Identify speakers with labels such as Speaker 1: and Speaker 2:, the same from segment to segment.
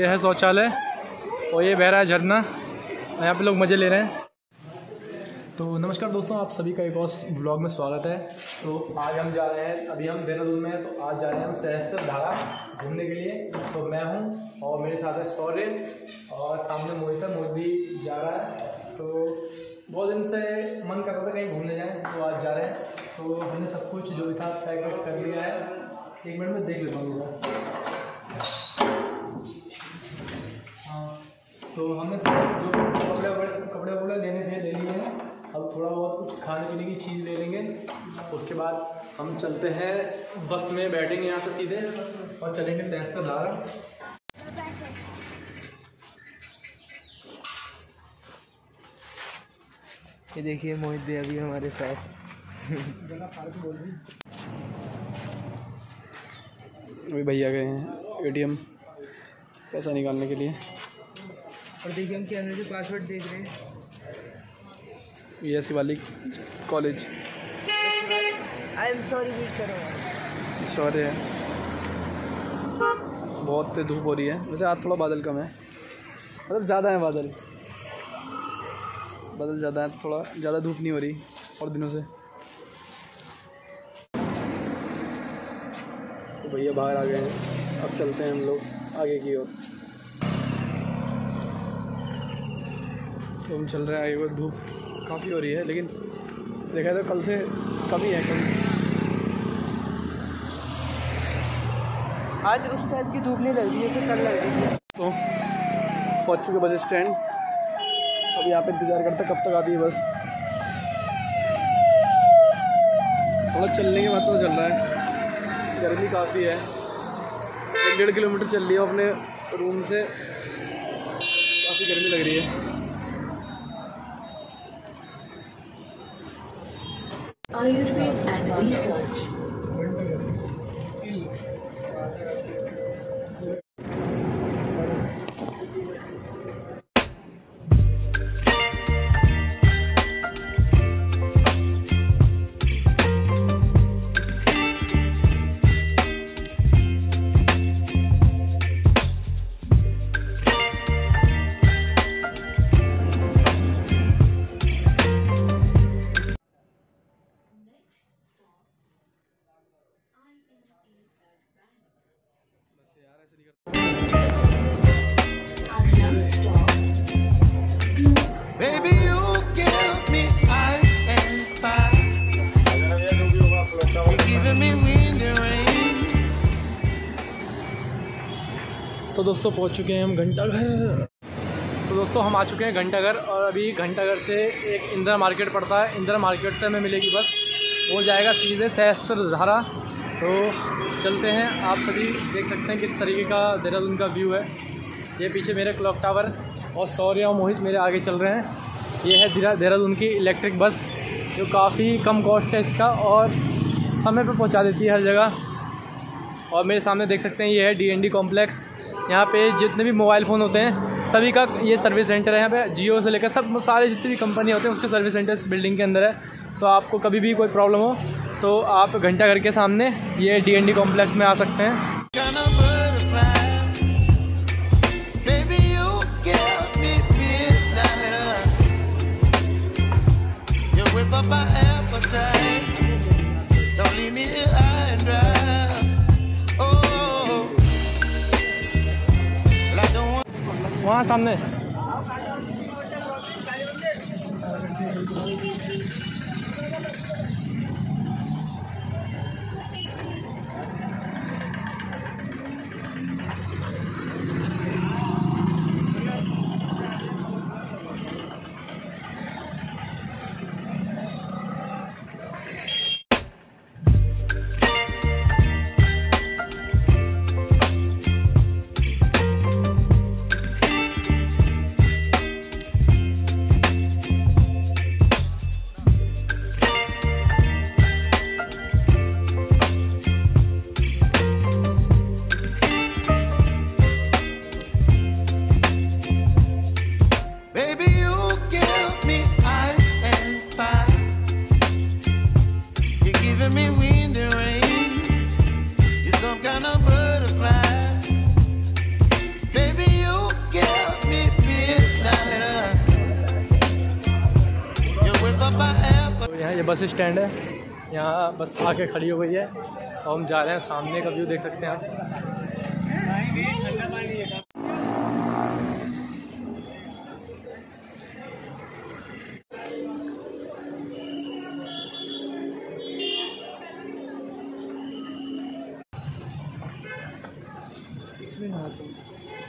Speaker 1: है शौचालय और ये बह रहा है झरना, यहाँ पे लोग मज़े ले रहे हैं। तो नमस्कार दोस्तों, आप सभी का एक और ब्लॉग में स्वागत है। तो आज हम जा रहे हैं, अभी हम देहरादून में हैं, तो आज जा रहे हैं हम सहस्त्रधारा घूमने के लिए। तो मैं हूँ और मेरे साथ है शौर्य और सामने मोहित है, मोहित भी जा रहा है। तो बहुत दिन से मन कर रहा था कहीं घूमने जाएं, तो आज जा रहे हैं। तो हमने सब कुछ जो भी था पैक कर लिया है। 1 मिनट में देख लेता हूँ। हाँ, तो हमने जो कपड़े वपड़े लेने थे ले लिए हैं। अब थोड़ा बहुत कुछ खाने पीने की चीज़ ले लेंगे, उसके बाद हम चलते हैं बस में, बैठेंगे यहाँ से सीधे और चलेंगे सहस्त्रधारा।
Speaker 2: ये देखिए मोहित भी अभी हमारे साथ।
Speaker 1: अभी भैया गए हैं ATM पैसा निकालने के लिए।
Speaker 2: और देखिए हम क्या है पासवर्ड देख रहे हैं।
Speaker 1: ये Shivalik college.
Speaker 2: I am sorry
Speaker 1: Shaurya है। बहुत तेज धूप हो रही है, वैसे आज थोड़ा बादल कम है, मतलब ज़्यादा है बादल ज़्यादा है, थोड़ा ज़्यादा धूप नहीं हो रही और दिनों से। तो भैया बाहर आ गए हैं, अब चलते हैं हम लोग आगे की ओर। तो हम चल रहे हैं आगे को। धूप काफ़ी हो रही है, लेकिन देखा तो कल से कमी है।
Speaker 2: आज उस टाइप की धूप नहीं लग रही है, तो कल लग रही है।
Speaker 1: तो पहुँच चुके बस स्टैंड। अब यहाँ पे इंतज़ार करते कब तक आती है बस। थोड़ा चलने के बाद तो चल रहा है, गर्मी काफ़ी है। 1.5 किलोमीटर चल रही है अपने रूम से, काफ़ी गर्मी लग रही है।
Speaker 3: Ayurveda and Research.
Speaker 4: Baby, you give me ice and fire. You're giving me wind and rain.
Speaker 1: तो दोस्तों पहुंच चुके हैं हम घंटाघर। तो दोस्तों हम आ चुके हैं घंटाघर, और अभी घंटाघर से एक इंदिरा मार्केट पड़ता है, इंदिरा मार्केट से हमें मिलेगी बस, वो जाएगा सीधे सहस्त्रधारा। तो चलते हैं, आप सभी देख सकते हैं किस तरीके का देहरादून का व्यू है। ये पीछे मेरे क्लॉक टावर और शौर्य और मोहित मेरे आगे चल रहे हैं। ये है देहरादून की इलेक्ट्रिक बस, जो काफ़ी कम कॉस्ट है इसका और समय पे पहुंचा देती है हर जगह। और मेरे सामने देख सकते हैं ये है DND कॉम्प्लेक्स। यहाँ पे जितने भी मोबाइल फ़ोन होते हैं सभी का ये सर्विस सेंटर है। यहाँ पे जियो से लेकर सब सारे जितनी भी कंपनी होते हैं उसके सर्विस सेंटर इस बिल्डिंग के अंदर है। तो आपको कभी भी कोई प्रॉब्लम हो तो आप घंटाघर के सामने ये DND कॉम्प्लेक्स में आ सकते हैं।
Speaker 4: Kind of butterfly. Baby, you give me midnight. You whip up my appetite. Don't leave me here high and dry. Oh, well, I don't want.
Speaker 1: वहाँ सामने
Speaker 4: kind of butterfly. Baby, you
Speaker 1: यहाँ ये bus stand है, यहाँ बस आके खड़ी हो गई है और हम जा रहे हैं। सामने का व्यू देख सकते हैं आप। इसमें नहाते हैं।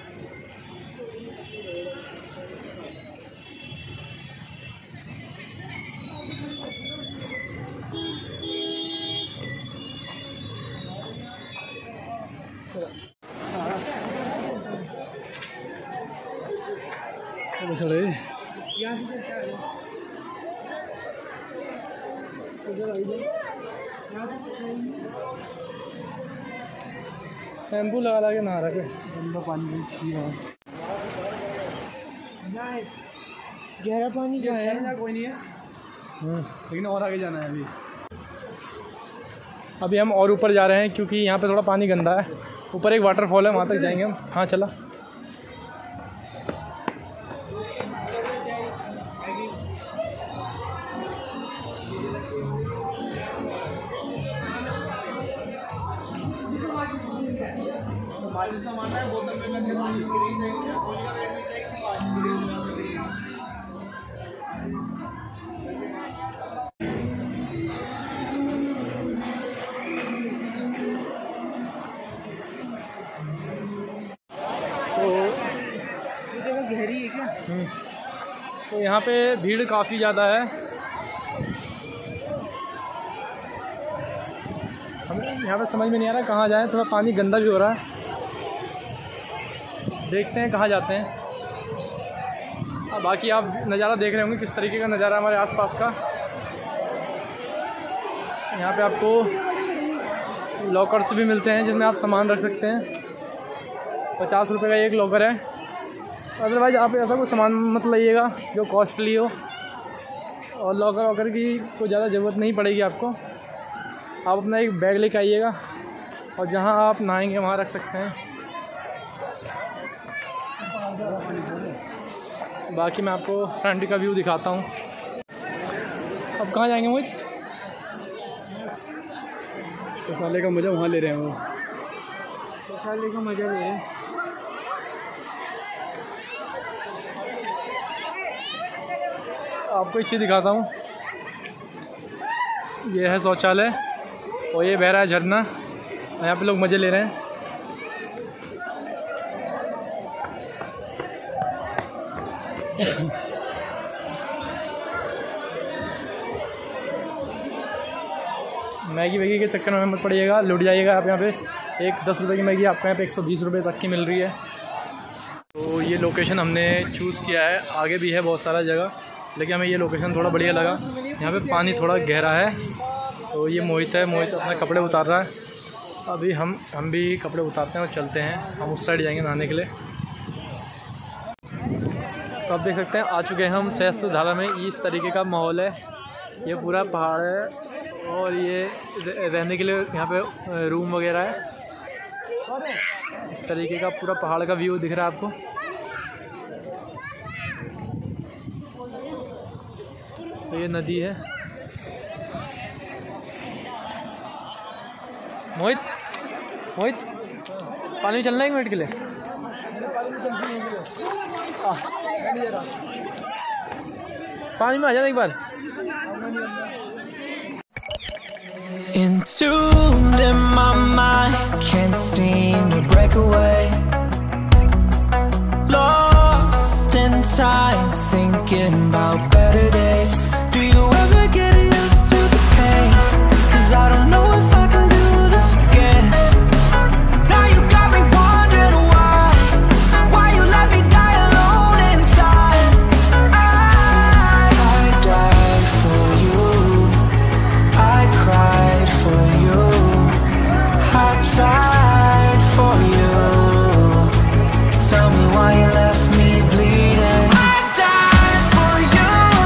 Speaker 1: शैम्पू लगा के नहा रखे, गंदा पानी
Speaker 2: गहरा पानी क्या है?
Speaker 1: कोई नहीं है, लेकिन और आगे जाना है अभी। अभी हम और ऊपर जा रहे हैं क्योंकि यहाँ पे थोड़ा पानी गंदा है। ऊपर एक वाटरफॉल है, वहाँ तक जाएंगे हम। हाँ चला।
Speaker 2: गहरी है क्या?
Speaker 1: तो यहाँ पे भीड़ काफ़ी ज़्यादा है। हमें यहाँ पे समझ में नहीं आ रहा कहाँ जाएं, थोड़ा पानी गंदा भी हो रहा है। देखते हैं कहाँ जाते हैं। अब बाकी आप नज़ारा देख रहे होंगे किस तरीके का नज़ारा हमारे आसपास का। यहाँ पे आपको लॉकर्स भी मिलते हैं जिसमें आप सामान रख सकते हैं। 50 रुपये का एक लॉकर है। अदरवाइज़ आप ऐसा कोई सामान मत लाइएगा जो कॉस्टली हो, और लॉकर वॉकर की कोई ज़्यादा ज़रूरत नहीं पड़ेगी आपको। आप अपना एक बैग लेके आइएगा और जहाँ आप नहाएंगे वहाँ रख सकते हैं। बाकी मैं आपको फ्रंट का व्यू दिखाता हूँ। अब कहाँ जाएंगे मोहित? शौचालय का मज़ा वहाँ ले रहे हैं वो।
Speaker 2: शौचालय का मज़ा ले रहे हैं।
Speaker 1: आपको एक चीज़ दिखाता हूँ। ये है शौचालय और ये बह रहा है झरना। यहाँ पे लोग मज़े ले रहे हैं। मैगी वैगी के चक्कर में मत पड़िएगा, लुट जाइएगा आप। यहाँ पे एक 10 रुपये की मैगी आपको यहाँ पे 120 रुपये तक की मिल रही है। तो ये लोकेशन हमने चूज़ किया है। आगे भी है बहुत सारा जगह, लेकिन हमें ये लोकेशन थोड़ा बढ़िया लगा। यहाँ पे पानी थोड़ा गहरा है। तो ये मोहित है, मोहित अपने कपड़े उतार रहा है। अभी हम भी कपड़े उतारते हैं और चलते हैं। हम उस साइड जाएंगे नहाने के लिए। तो आप देख सकते हैं आ चुके हैं हम सहस्त्र धारा में। इस तरीके का माहौल है। ये पूरा पहाड़ है और ये रहने के लिए यहाँ पे रूम वगैरह है। इस तरीके का पूरा पहाड़ का व्यू दिख रहा है आपको। तो ये नदी है। मोहित मोहित पानी में चलना है 1 मिनट के लिए। पानी में आ जाना एक बार।
Speaker 5: Entombed in my mind, can't seem to break away. Lost in time, thinking about better days. Do you ever get used to the pain? 'Cause I don't know if I can do this again. Now you got me wondering why you let me die alone inside. I died for you, I cried for you, I tried for you. Tell me why you left me bleeding. I died for you.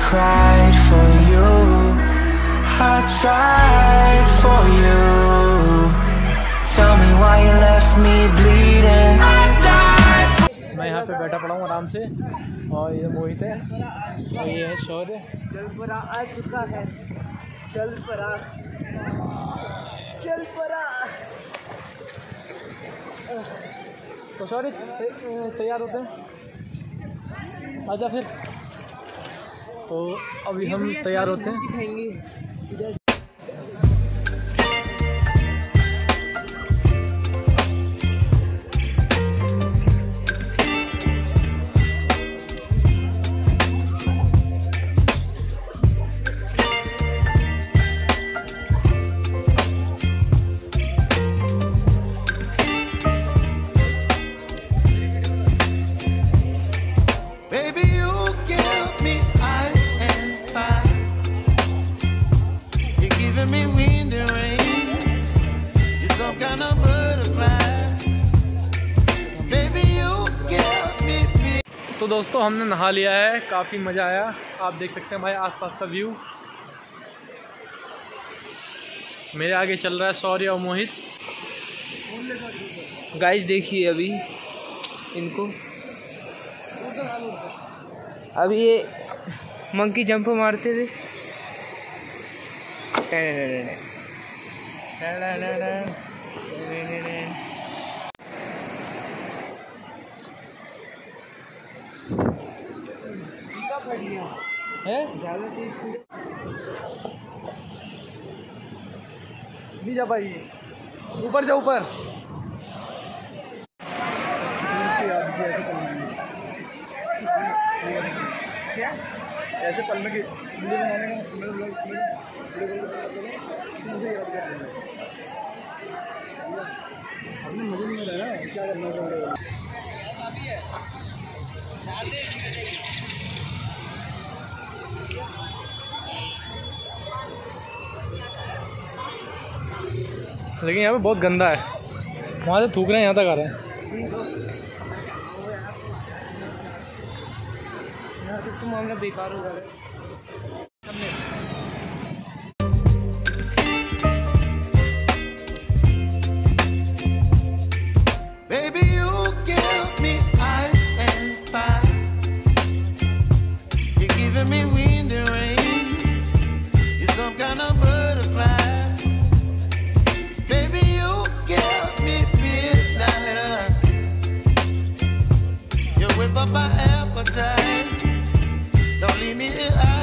Speaker 5: cried for you, I tried for you. Tell me why you left me bleeding. I died for
Speaker 1: मैं यहाँ पे बैठा पड़ा हूँ आराम से, और ये मोहित है और ये है शौर्य।
Speaker 2: चल परा आ चुका है, चल परा, चल परा।
Speaker 1: तो शौर्य तैयार होते हैं, आजा फिर। तो अभी हम तैयार होते हैं।
Speaker 2: दिखाएंगे
Speaker 4: Baby, you give me ice and fire. You're giving me wind and rain. You're some kind of butterfly. Baby, you give me big.
Speaker 1: तो दोस्तों हमने नहा लिया है, काफ़ी मज़ा आया। आप देख सकते हैं भाई आसपास का व्यू। मेरे आगे चल रहा है शौर्य और मोहित।
Speaker 2: गाइस देखिए अभी इनको, अभी ये मंकी जंप मारते थे।
Speaker 1: है भी जा भाई, ऊपर जा ऊपर। क्या ऐसे पल में वीडियो बनाने का हमने मजे नहीं आ रहा है, क्या करना है। लेकिन यहाँ पे बहुत गंदा है, वहाँ से थूक रहे हैं, यहाँ तक आ रहे हैं।
Speaker 2: यहाँ तक तो मामला बेकार हो रहा है।
Speaker 4: Baby, you give me ice and fire. You're giving me wind and rain. You're some kind of butterfly. Baby, you give me midnight. You whip up my appetite. Don't leave me here.